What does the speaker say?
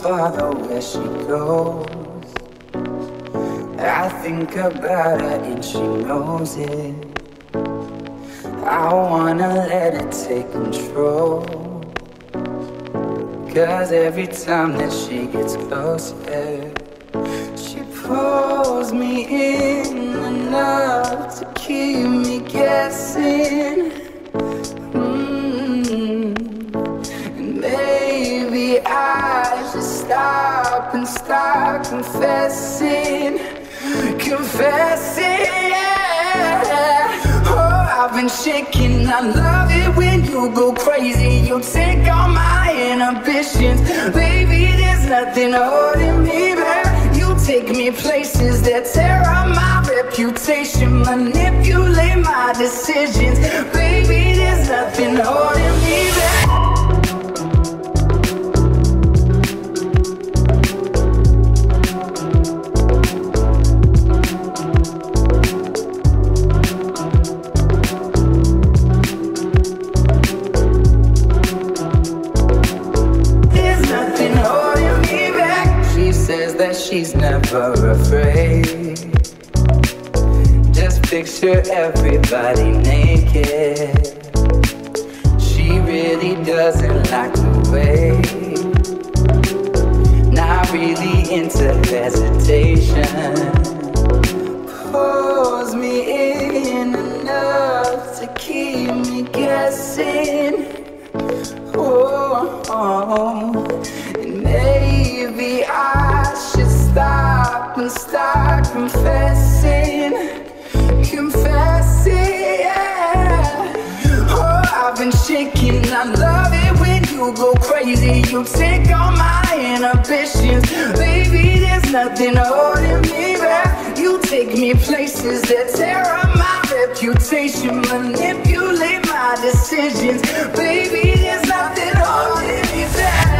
follow where she goes. I think about her and she knows it. I wanna let it take control, 'cause every time that she gets closer, she pulls me in enough to keep me guessing. And maybe I should stop and start confessing, yeah. Oh, I've been shaking. I love it when you go crazy. You take all my inhibitions. Baby, there's nothing holding me back. You take me places that tear up my reputation, manipulate my decisions. Baby, there's nothing holding me back. She's never afraid. Just picture everybody naked. She really doesn't like the way. Not really into hesitation. Pulls me in enough to keep me guessing. Oh, and maybe I should stop and start confessing, yeah. Oh, I've been shaking. I love it when you go crazy. You take all my inhibitions. Baby, there's nothing holding me back. You take me places that tear up my reputation, manipulate my decisions. Baby, there's nothing holding me back.